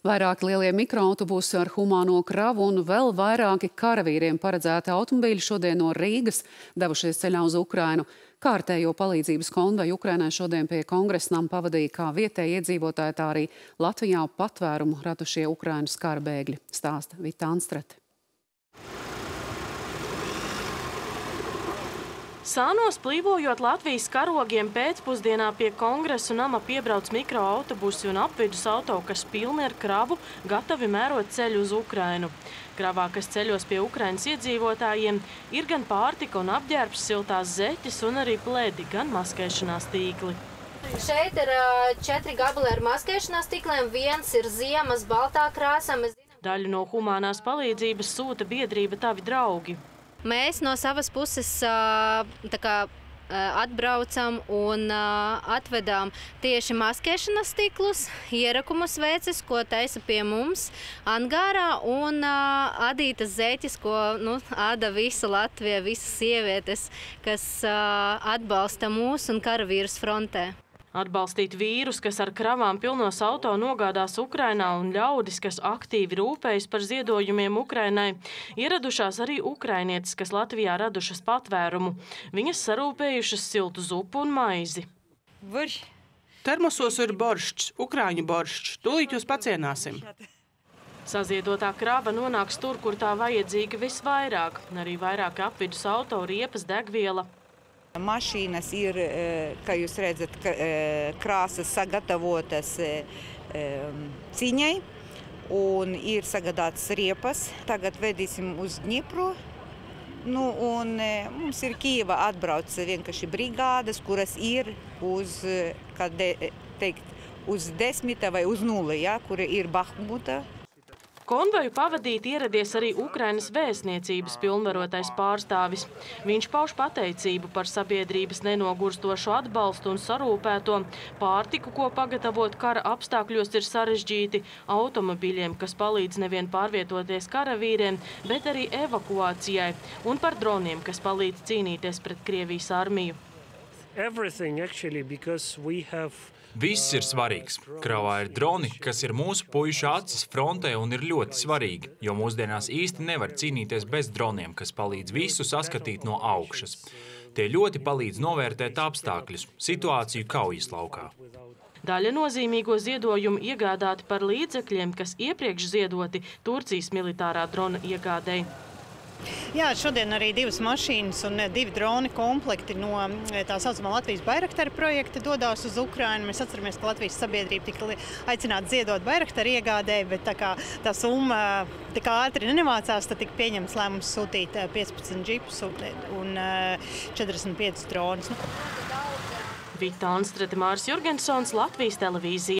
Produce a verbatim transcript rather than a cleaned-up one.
Vairāki lielie mikroautobusi ar humāno kravu un vēl vairāki karavīriem paredzēti automobīļi šodien no Rīgas devušies ceļā uz Ukrainu. Kārtējo palīdzības konvoju Ukrainai šodien pie Kongresa nama pavadīja kā vietēji iedzīvotāji, tā arī Latvijā patvērumu radušie Ukrainas kara bēgļi, stāsta Vita Anstrate. Sānos plīvojot Latvijas karogiem pēcpusdienā pie Kongresa nama piebrauc mikroautobusi un apvidus auto, kas pilni ar kravu, gatavi mērot ceļu uz Ukrainu. Kravā, kas ceļos pie Ukrainas iedzīvotājiem, ir gan pārtika un apģērbs, siltās zeķes un arī pledi, gan maskēšanās tīkli. Šeit ir četri gabali ar maskēšanās tīkliem, viens ir ziemas baltā krāsā. Daļu no humānās palīdzības sūta biedrība Tavi draugi. Mēs no savas puses tā kā atbraucam un atvedām tieši maskēšanas stiklus, ierakumus veces, ko taisa pie mums angārā, un adītas zeķes, ko nu, āda visa Latvija, visas sievietes, kas atbalsta mūs un karavīrus frontē. Atbalstīt vīrus, kas ar kravām pilnos auto nogādās Ukrainā, un ļaudis, kas aktīvi rūpējas par ziedojumiem Ukrainai, ieradušās arī ukrainietes, kas Latvijā radušas patvērumu. Viņas sarūpējušas siltu zupu un maizi. Termosos ir boršķs, ukrāņu boršķs. Tūlīt jūs pacienāsim. Saziedotā krava nonāks tur, kur tā vajadzīga visvairāk. Arī vairāk apvidus auto, riepas, degviela. Mašīnas ir, kā jūs redzat, krāsas sagatavotas ciņai un ir sagādātas riepas. Tagad vedīsim uz Dņipru. Nu, un mums ir Kijeva atbrauc vienkārši brigādes, kuras ir uz, kā teikt, uz desmita vai uz nulli, ja, kura ir Bahmuta. Konvoju pavadīt ieradies arī Ukrainas vēstniecības pilnvarotais pārstāvis. Viņš pauž pateicību par sabiedrības nenogurstošu atbalstu un sarūpēto pārtiku, ko pagatavot kara apstākļos ir sarežģīti, automobiļiem, kas palīdz nevien pārvietoties karavīriem, bet arī evakuācijai, un par droniem, kas palīdz cīnīties pret Krievijas armiju. Everything actually, because we have Viss ir svarīgs. Kravā ir droni, kas ir mūsu puišu acis frontē un ir ļoti svarīgi, jo mūsdienās īsti nevar cīnīties bez droniem, kas palīdz visu saskatīt no augšas. Tie ļoti palīdz novērtēt apstākļus, situāciju kaujas laukā. Daļa nozīmīgo ziedojumu iegādāti par līdzekļiem, kas iepriekš ziedoti Turcijas militārā drona iegādēji. Jā, šodien arī divas mašīnas un divi droni komplekti no tā saucamā Latvijas Bayraktar projekta dodās uz Ukrainu. Mēs atceramies, ka Latvijas sabiedrība tika aicināta ziedot Bayraktar iegādēji, bet tā kā tā summa tik ātri nemācās, tad tika pieņemts lēmums sūtīt piecpadsmit džipus un četrdesmit piecus dronus. Vita Anstrate, Māris Jurgensons, Latvijas televīzija.